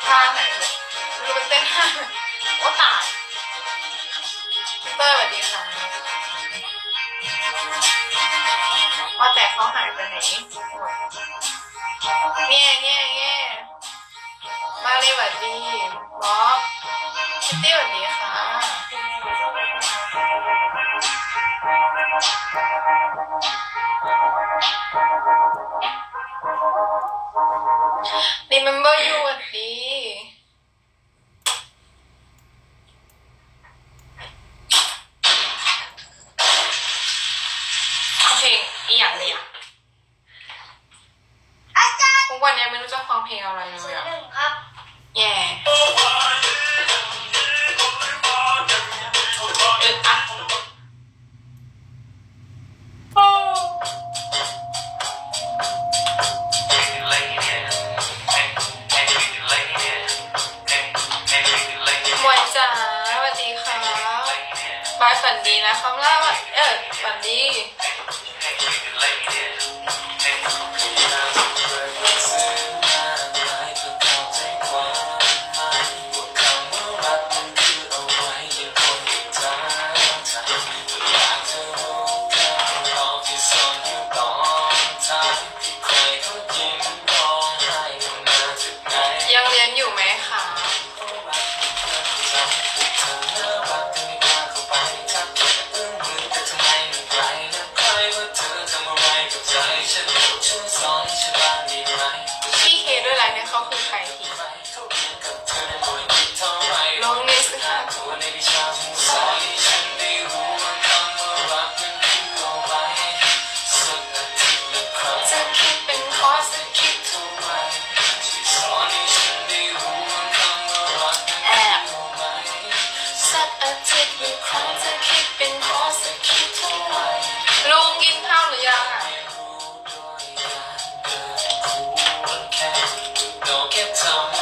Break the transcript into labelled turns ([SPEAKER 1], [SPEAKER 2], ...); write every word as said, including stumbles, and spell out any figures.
[SPEAKER 1] ท่าไหนรู้เป็นเต้นท่าโอ้ตายพี่เตอร์สวัสดีค่ะว่าแต่เขาหายไปไหนเงี้ยเงี้ยเงี้ยมาเลยสวัสดีบ๊อบคิตตี้สวัสดีค่ะRemember you สวัสดีเพลงอีกอย่างเลยอ่ะทุกวันนี้ไม่รู้จะฟังเพลงอะไรเลยอ่ะแย่อึดอัดมวยจ๋าสวัสดีค่ะบายฝันดีนะคำล่าเออฝันดียังเรียนอยู่ไหมคะพี่เคด้วยไรเนี่ยเขาคือใครทีลองเนสค่ะจะคิดเป็นคอสคิดแอบสักอาทิตย์หนึ่งครั้งจะคิดเป็นคอสคิดเท่าไหร่ลุงกินข้าวหรือยังอ่ะDon't get